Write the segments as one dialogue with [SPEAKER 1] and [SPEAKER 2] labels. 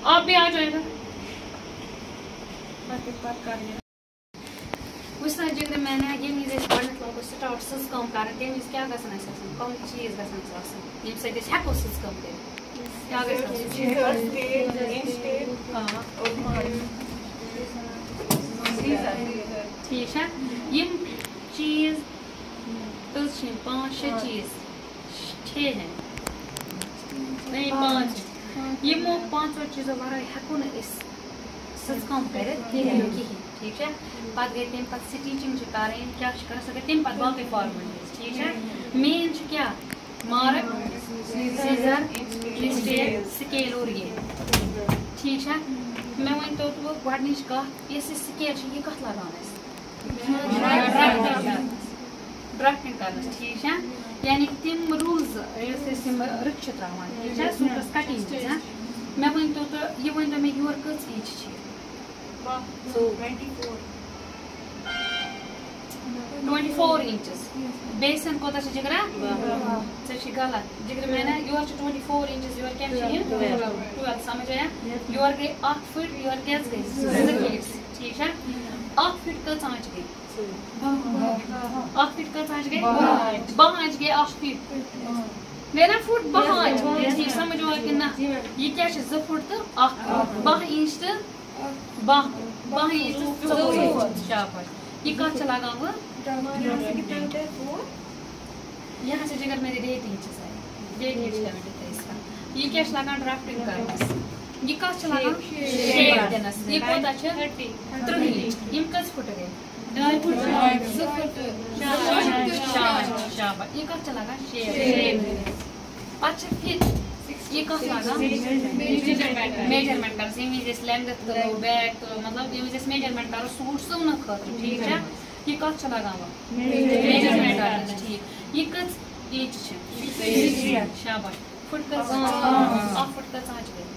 [SPEAKER 1] آپ بھی آ جائے گا وچ جگر میں نے یہ گۄڈنیٚتھ لاگو سٹارٹ سٕژ کٲم کرٕنۍ تمہِ وِزِ کیٛاہ گژھن اَسہِ آسٕنۍ کٕم چیٖز گژھن اَسہِ آسٕنۍ ییٚمہِ سۭتۍ أسۍ ہٮ۪کو سٕژ کٲم کٔرِتھ کیٛاہ گژھِ ٹھیٖک چھا یِم چیٖز کٔژ چھِ یِم 5-6 چیٖز 6 ہیں نہیں 5 یِمو 5 چیٖزو ورٲے ہٮ۪کو نہٕ أسۍ سٕژ کٲم کٔرِتھ کِہیٖنۍ ٹھیٖک چھا پتہٕ گٔے تمہِ پتہٕ سٹیچنگ چھِ کرٕنۍ کیٛاہ چھِ کران سۄ گٔے تمہِ پتہٕ باقٕے فارملٹیٖز ٹھیٖک چھا مین چھِ کیٛاہ مارک سیزر سٹیل سکیل اور یہ ٹھیک چھا مےٚ ؤنۍتو تہٕ گۄڈنِچ کتھ یۄس یہِ سکیل چھِ یہِ کتھ لگان اَسہِ ڈرافٹنگ کرنس ٹھیک چھا یعنی تِم روٗلز یُس أسۍ یِم رٕکھ چھِ تراوان ٹھیک چھا سوٗٹس کٹنگ چھِ مےٚ ؤنۍتو تہٕ یہِ ؤنۍتو مےٚ یورٕ کٔژ اِنچ چھِ 24 inches بیسن کوتاہ چھِ جگرا ژےٚ چھِ غلط جگر میں نا یور چھِ 24 inches یور کیٛاہ چھِ یِم 12 سمجھ آیا یور گٔے 1 فٹ یور کیٛاہ گٔے 2 feet ٹھیک چھا 1 فٹ کٔژ آنچ گٔے 1 فٹ کٔژ آنچ گٔے 12 آنچ گٔے 1 فٹ گٔے نا فٹ 12 آنچ ٹھیک سمجھ آیا کِنہٕ نہ یہِ کیٛاہ چھِ 2 فٹ تہٕ 1 12 inch تہٕ 12 inch تہٕ 4 شاباش یہ کتھ چھِ لگان وۄنۍ یہاں سے جگر میری 1.5 inches ہے 1.5 inch کا اس کا یہ کیا لگان ڈرافٹنگ کرنس یہ کت لگان شیپ دنس یہ کوتاہ چھ 30 inch یم کس فٹ گئے 2 فٹ شاباش یہ کت لگان شیپ پتہ پھر یہ کت لگان میجرمنٹ کر یم وز لینگتھ تلو بیک تلو مطلب یم وز میجرمنٹ کرو سوٹ سُونہٕ خٲطرٕ ٹھیک چھا یہ کت لگان میجرمنٹ کرنس ٹھیک یہ کٔژ inch چھِ شاباش فٹ کٔژ 1 فٹ کٔژ آنچ گٔے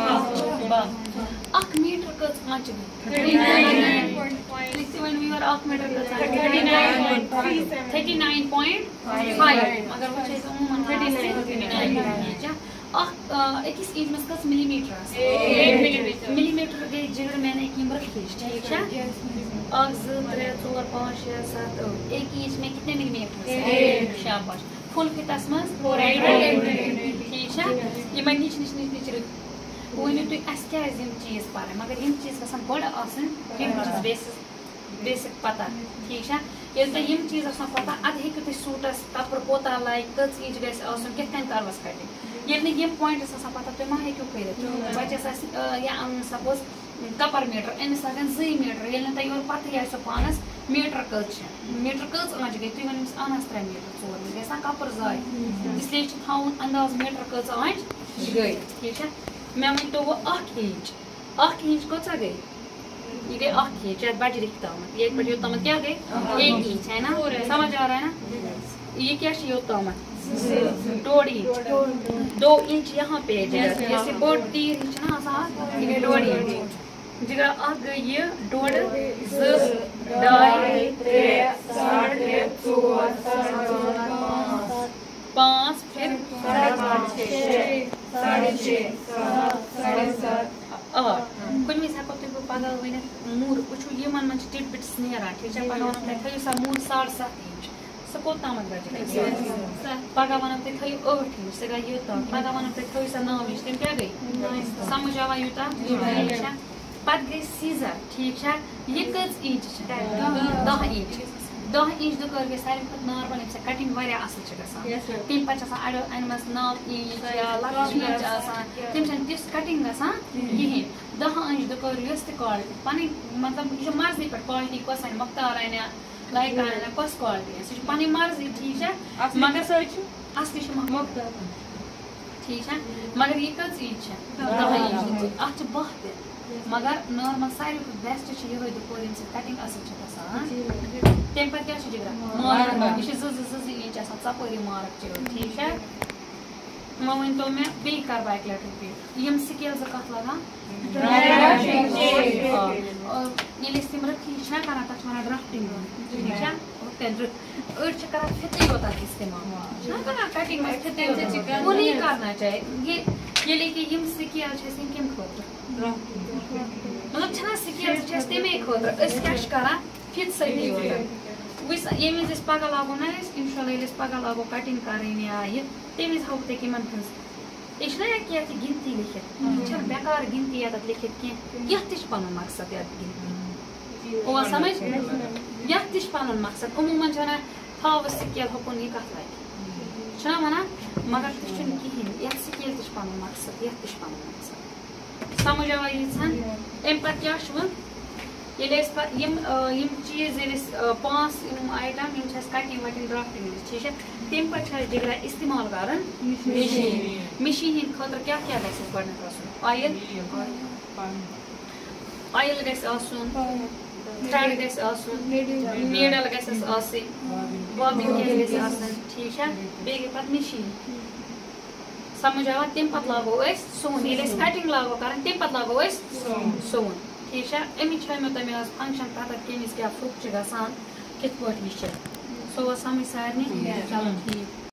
[SPEAKER 1] 1 میٹر کٔژ آنچ گٔے 39.5 تُہۍ ؤنِو یورٕ 1 میٹر کٔژ آنچ 39.5 مگر وۄنۍ چھِ أسۍ عموٗمن 39 أکِس inch منٛز کٔژ ملی میٹر آسان ملی میٹر گٔے جگر میانہِ یِم رٕکھ ہِش ٹھیک چھا 1 2 3 4 5 6 7 8 ایک inch میں کتنے ملی میٹر شاباش فل فٹس منٛز ٹھیک چھا یِمن نِچ نِچ نِچ نِچ رٕکھ ؤنِو تُہۍ اَسہِ کیٛازِ یِم چیٖز پَرٕنۍ مگر یِم چیٖز گژھن گۄڈٕ آسٕنۍ کیٚنٛہہ بیسِک پتہ ٹھیک چھا ییٚلہِ تۄہہِ یِم چیٖز آسان پتہ اَدٕ ہیٚکِو تُہۍ سوٗٹس کپر کوتاہ لگہِ کٔژ inch گژھِ آسُن کِتھ کٔنۍ کروس کٹنگ ییٚلہِ نہٕ یِم پویِنٹس آسان پتہ تُہۍ ما ہیٚکِو کٔرِتھ بچس آسہِ یا سپوز کپر میٹر أمِس لگن 2 میٹر ییٚلہِ نہٕ تۄہہِ یورٕ پتہٕے آسیو پانس میٹر کٔژ چھِ میٹر کٔژ آنچ گٔے تُہۍ ؤنِو أمِس اہن حظ 3 میٹر 4 میٹر گژھِ نا کپر ضایہِ اسلیے چھُ تھاوُن انداز میٹر کٔژ آنچ گٔے ٹھیک چھا مےٚ ؤنۍتو وۄنۍ 1 inch 1 inch کۭژاہ گٔے یہ گئی 1 inch یتھ بجہِ رِکھ تامتھ یہ پٮ۪ٹھ یوٚتامتھ کیٛاہ گٔے 1 inch ہے نا سمجھ آ رہا ہے نا یہ کیا چھِ یوٚتامتھ 2.5 inch 2 inch یہاں پہ جیسے یہ بوڑ تیٖر ہِش چھِ نا آسان یہ گٔے 2.5 inch جگر اکھ گٔے یہِ 2.5 2 2.5 3 3.5 4 5 پھر 5.5 6 6.5 7 8 کُنہِ وِزِ ہٮ۪کو تُہۍ بہٕ پگاہ ؤنِتھ موٗر وٕچھو یِمن منٛز چھِ ٹِٹ بِٹٕس نیران ٹھیک چھا پگاہ وَنو تۄہہِ تھٲیِو سا موٗر 7.5 inch سُہ کوٚتامتھ بجہِ پگاہ وَنو تۄہہِ تھٲیِو 8 inch سُہ گٔے یوٗتاہ پگاہ وَنو تۄہہِ تھٲیِو سا 9 inch تِم کیٛاہ گٔے سمجھ آوا یوٗتاہ ٹھیک چھا پتہٕ گٔے سیٖزر ٹھیک چھا یہِ کٔژ inch چھِ 10 inch 10 inch دُکار گٔے ساروی کھۄتہٕ نارمل ییٚمہِ سۭتۍ کٹنگ واریاہ اصل چھِ گژھان تمہِ پتہٕ چھِ آسان اڑیو انِمٕژ 9 inch یا لۄکٕٹ inch آسان تِم چھنہٕ تِژھ کٹنگ گژھان کِہیٖنۍ 10 inch دُکار یۄس تہِ کالٹی پنٕنۍ مطلب یہِ چھِ مرضی پٮ۪ٹھ کالٹی کۄس انہِ مۄختار انیا لایکا انیا کۄس کالٹی انہِ سُہ چھِ پنٕنۍ مرضی ٹھیک چھا مگر اصلی چھِ مۄختار ٹھیک چھا مگر یہِ کٔژ inch چھِ 10 inch اتھ چھِ باہ تہِ مگر نارمل ساروی کھۄتہٕ بیسٹ چھِ یِہوے دُکور ییٚمہِ سۭتۍ کٹنگ اصل چھِ گژھان تمہِ پتہٕ کیٛاہ چھُ جگرا مارک یہِ چھِ 2 inch آسان ژۄپٲری مارک چھِ ٹھیک چھا وۄنۍ ؤنۍتو مےٚ بیٚیہِ کر بہٕ اکہِ لٹہِ رِپیٖٹ یِم سکیل زٕ کتھ لگان ییٚلہِ أسۍ تِم رٕکھِ چھِ نا کران تتھ چھِ ونان ڈرافٹنگ ٹھیک چھا أڑۍ چھِ کران فِتٕے یوت استعمال چھِنا کران کٹنگ منٛز فِتٕے یوت وہ نہیں کرنا چاہیے یہ ییٚلہِ کہِ یِم سِکیل چھِ اَسہِ یِم کَمہِ خٲطرٕ مطلب چھِنہ سِکیل چھِ اَسہِ تَمے خٲطرٕ أسۍ کیٛاہ چھِ کران فِت سۭتی وٕچھ ییٚمہِ وِزِ أسۍ پگاہ لاگو نہ أسۍ اِنشاء اللہ ییٚلہِ أسۍ پگاہ لاگو کَٹِنٛگ کَرٕنۍ یا یہِ تَمہِ وِزِ ہاوو تۄہہِ یِمن ہٕنٛز یہِ چھُنہ کینٛہہ تہِ گِنتی لیکھِتھ یہِ چھَنہٕ بیکار گِنتی ییٚتٮ۪تھ لیکھِتھ کینٛہہ یَتھ تہِ چھُ پَنُن مقصد یَتھ گِنتی اوٚوا سمجھ یَتھ تہِ چھُ پَنُن مقصد عموٗماً چھِ وَنان تھاو سِکیل ہُکُن یہِ کَتھ لَگہِ چھُنہ وَنان مگر تہِ چھُنہٕ کِہیٖنۍ یَتھ سِکیل تہِ چھُ پَنُن مقصد یَتھ تہِ چھُ پَنُن مقصد سمجھ آوا ییٖژہن اَمہِ پَتہٕ کیٛاہ چھُ وۄنۍ ییٚلہِ أسۍ پَتہٕ یِم چیٖز ییٚلہِ أسۍ 5 یِم آیٹم یِم چھِ اَسہِ کَٹِنٛگ وَٹِنٛگ ڈرٛافٹِنٛگ وِزِ ٹھیٖک چھا تَمہِ پَتہٕ چھِ اَسہِ ڈِگرا اِستعمال کَرُن مِشیٖن ہِنٛدِ خٲطرٕ کیٛاہ کیٛاہ گژھِ اَسہِ گۄڈٕنٮ۪تھ آسُن آیِل گژھِ آسُن تھرٛٮ۪ڈ گژھِ آسُن نیٖڈل گژھِ اَسہِ آسٕنۍ بابِن کیس گژھِ آسٕنۍ ٹھیٖک چھا بیٚیہِ گٔے پَتہٕ مِشیٖن سمجھ آوا تَمہِ پَتہٕ لاگو أسۍ سُوُن ییٚلہِ أسۍ کَٹِنٛگ لاگو کَرٕنۍ تَمہِ پَتہٕ لاگو أسۍ سُوُن ٹھیٖک چھا اَمِچ چھےٚ مےٚ تۄہہِ آز فنٛگشَن پَتہ کٔمِس کیٛاہ فُک چھِ گژھان کِتھ پٲٹھۍ یہِ چھِ سُہ اوس سَمٕجھ سارنٕے چلو ٹھیٖک